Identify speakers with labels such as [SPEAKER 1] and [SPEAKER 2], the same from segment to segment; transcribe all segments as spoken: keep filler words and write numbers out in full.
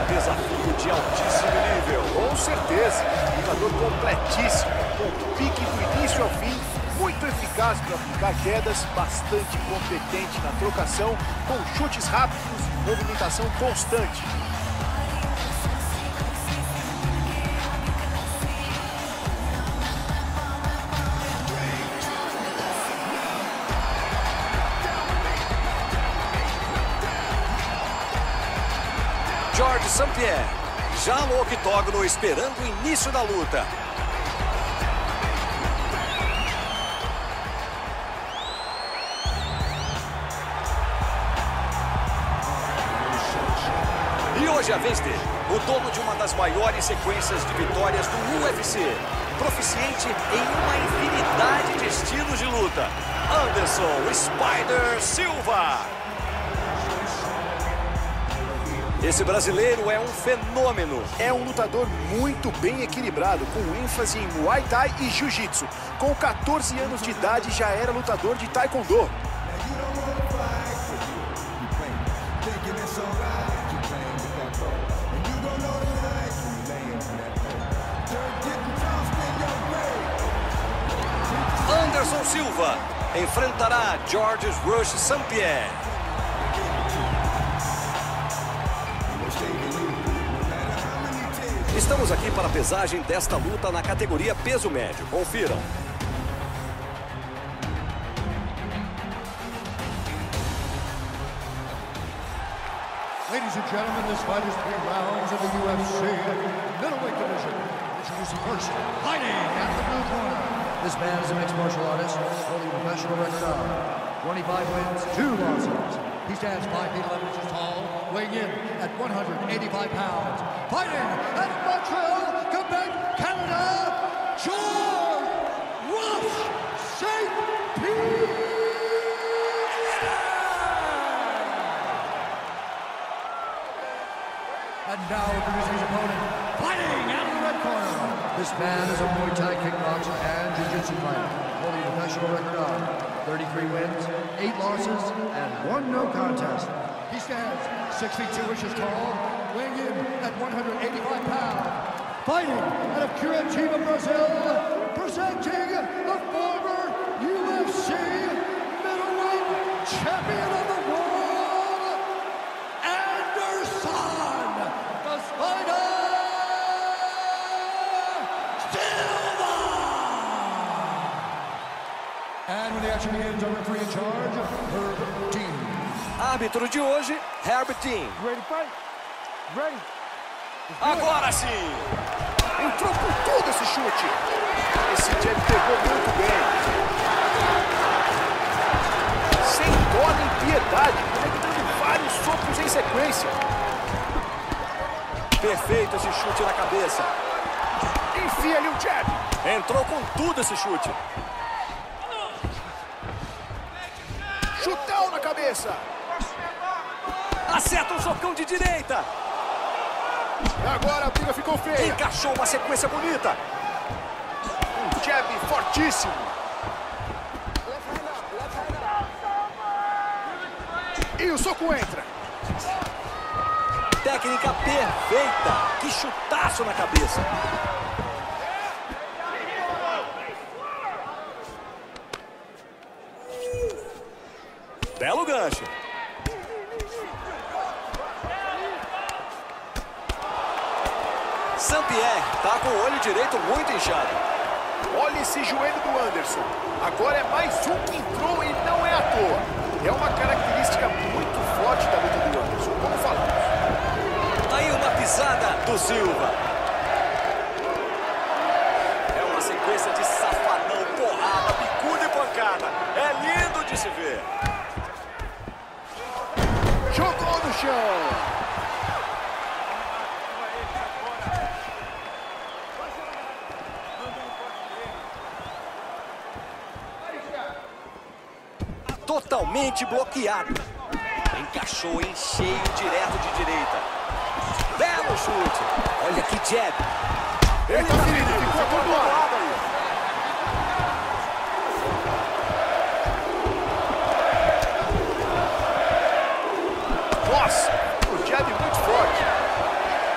[SPEAKER 1] desafio de altíssimo nível.
[SPEAKER 2] Com certeza. Lutador completíssimo, com pique do início ao fim, muito eficaz para aplicar quedas, bastante competente na trocação, com chutes rápidos, movimentação constante.
[SPEAKER 1] Georges St-Pierre, já no octógono, esperando o início da luta. E hoje é a vez dele, o dono de uma das maiores sequências de vitórias do U F C, proficiente em uma infinidade de estilos de luta, Anderson Spider Silva. Esse brasileiro é um fenômeno.
[SPEAKER 2] É um lutador muito bem equilibrado, com ênfase em Muay Thai e Jiu-Jitsu. Com quatorze anos de idade, já era lutador de Taekwondo.
[SPEAKER 1] Anderson Silva enfrentará Georges Rush St-Pierre. Estamos aqui para a pesagem desta luta na categoria peso médio. Confiram.
[SPEAKER 3] Ladies and gentlemen, this fight is three rounds of the U F C middleweight division. Introducing first, fighting at the blue corner. This man is a mixed martial artist, holding a professional record of twenty-five wins, two losses. He stands five feet eleven inches tall, weighing in at one hundred eighty-five pounds. Fighting out of Montreal, Quebec, Canada, Georges Rush St-Pierre. And now introducing his opponent, fighting out of the red corner. This man is a Muay Thai kickboxer and Jiu-Jitsu fighter, holding a professional record of thirty-three wins, eight losses, and one no contest. He stands six feet two inches tall, weighing in at one hundred eighty-five pounds. Fighting out of Curitiba, Brazil, presenting the former U F C middleweight champion of the world, Anderson the Spider Silva! And when the action begins, our referee in charge, Herb Dean.
[SPEAKER 1] Árbitro de hoje, Herb Dean.
[SPEAKER 4] Ready, fight? Ready.
[SPEAKER 1] Agora sim!
[SPEAKER 2] Entrou com tudo esse chute. Esse jab pegou muito bem. Sem dó nem piedade, conectando vários socos em sequência.
[SPEAKER 1] Perfeito esse chute na cabeça.
[SPEAKER 2] Enfia ali o jab.
[SPEAKER 1] Entrou com tudo esse chute.
[SPEAKER 2] Chutão na cabeça.
[SPEAKER 1] Acerta um socão de direita.
[SPEAKER 2] E agora a briga ficou feia.
[SPEAKER 1] Encaixou uma sequência bonita.
[SPEAKER 2] Um jab fortíssimo. E o soco entra.
[SPEAKER 1] Técnica perfeita. Que chutaço na cabeça. Belo gancho. St-Pierre tá com o olho direito muito inchado.
[SPEAKER 2] Olha esse joelho do Anderson. Agora é mais um que entrou e não é à toa. É uma característica muito forte da luta do Anderson, como falamos.
[SPEAKER 1] Aí uma pisada do Silva. É uma sequência de safanão, porrada, bicuda e pancada. É lindo de se ver.
[SPEAKER 2] Jogou no chão.
[SPEAKER 1] Totalmente bloqueado. Encaixou em cheio direto de direita. Belo chute. Olha que jab.
[SPEAKER 2] Ele tá ferido, ficou atordoado aí. Nossa, o jab muito forte.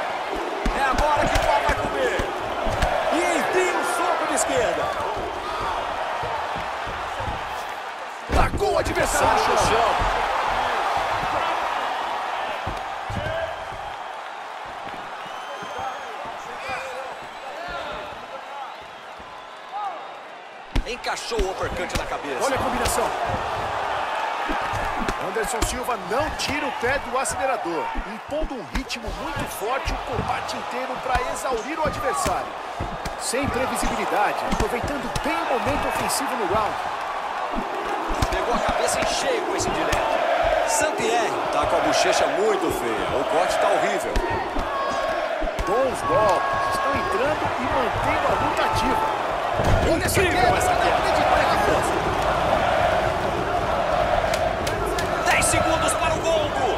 [SPEAKER 1] Encaixou o uppercut na cabeça.
[SPEAKER 2] Olha a combinação. Anderson Silva não tira o pé do acelerador, impondo um ritmo muito forte o combate inteiro para exaurir o adversário. Sem previsibilidade, aproveitando bem o momento ofensivo no round.
[SPEAKER 1] Pegou a cabeça em cheio com esse direto. Saint-Pierre tá com a bochecha muito feia. O corte tá horrível.
[SPEAKER 2] Bons golpes, estão entrando e mantendo a luta ativa. Olha essa queda, essa queda.
[SPEAKER 1] dez segundos para o gongo.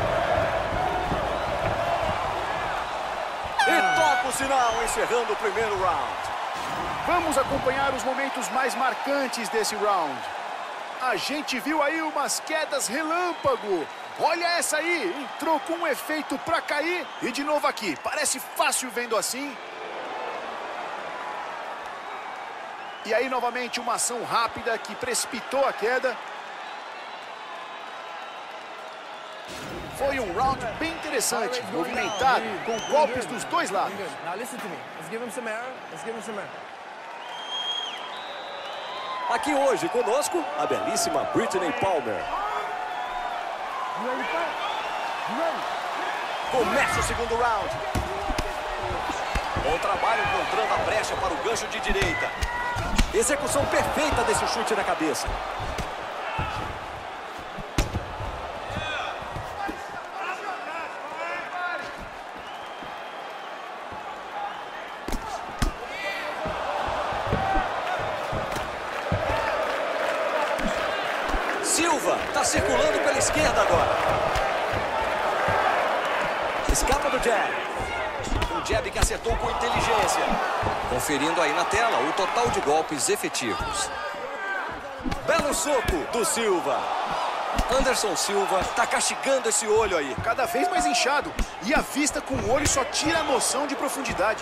[SPEAKER 1] E toca o sinal, encerrando o primeiro round.
[SPEAKER 2] Vamos acompanhar os momentos mais marcantes desse round. A gente viu aí umas quedas relâmpago. Olha essa aí, entrou com um efeito para cair. E de novo aqui, parece fácil vendo assim. E aí novamente uma ação rápida que precipitou a queda. Foi um round bem interessante, movimentado, com golpes dos dois lados.
[SPEAKER 1] Aqui hoje conosco, a belíssima Brittney Palmer. Começa o segundo round. Bom trabalho encontrando a brecha para o gancho de direita. Execução perfeita desse chute na cabeça. Silva está circulando pela esquerda agora. Escapa do jab. Um jab que acertou com inteligência. Conferindo aí na tela o total de golpes efetivos. Belo soco do Silva. Anderson Silva está castigando esse olho aí.
[SPEAKER 2] Cada vez mais inchado. E a vista com o olho só tira a noção de profundidade.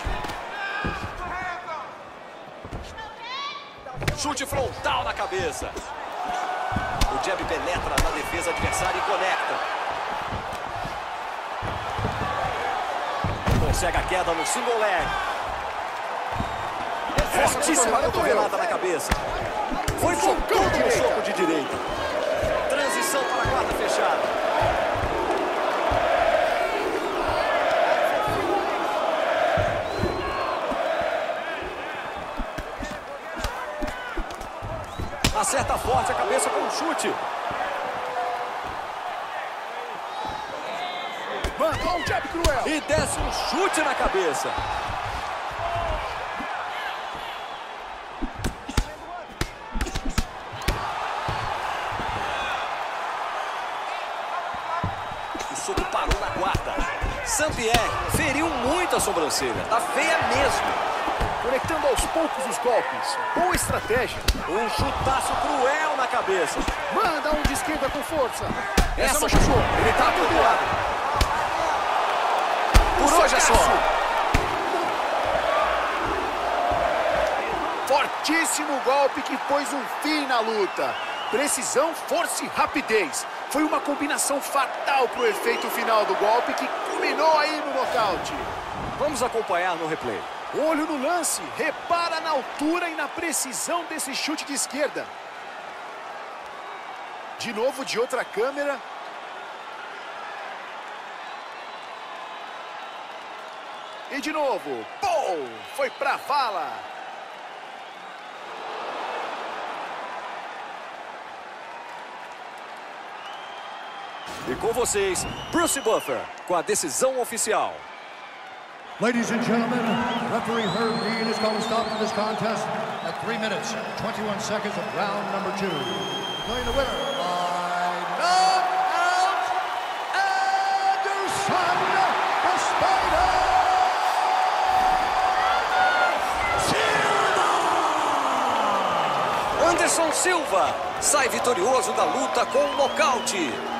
[SPEAKER 1] Chute frontal na cabeça. O jab penetra na defesa adversária e conecta. Consegue a queda no single leg. Fortíssima cotovelada na cabeça. Foi focão no soco de direita. Transição para a guarda fechada. Acerta forte a cabeça com um chute.
[SPEAKER 2] Mandou um jab cruel.
[SPEAKER 1] E desce um chute na cabeça. O soco parou na guarda. Saint-Pierre feriu muito a sobrancelha. Tá feia mesmo.
[SPEAKER 2] Conectando aos poucos os golpes. Boa estratégia.
[SPEAKER 1] Um chutaço cruel na cabeça.
[SPEAKER 2] Manda um de esquerda com força.
[SPEAKER 1] Essa,
[SPEAKER 2] Essa
[SPEAKER 1] machucou. Ele tá atordoado. Por hoje é só.
[SPEAKER 2] Fortíssimo golpe que pôs um fim na luta. Precisão, força e rapidez. Foi uma combinação fatal para o efeito final do golpe que culminou aí no nocaute.
[SPEAKER 1] Vamos acompanhar no replay.
[SPEAKER 2] Olho no lance, repara na altura e na precisão desse chute de esquerda. De novo de outra câmera. E de novo, pô, foi pra vala.
[SPEAKER 1] E com vocês, Bruce Buffer, com a decisão oficial.
[SPEAKER 3] Ladies and gentlemen, referee Herb Dean is going to stop this contest at three minutes, twenty-one seconds of round number two. Declaring the winner by knockout, Anderson the Spider Silva!
[SPEAKER 1] Anderson Silva sai vitorioso da luta com um nocaute.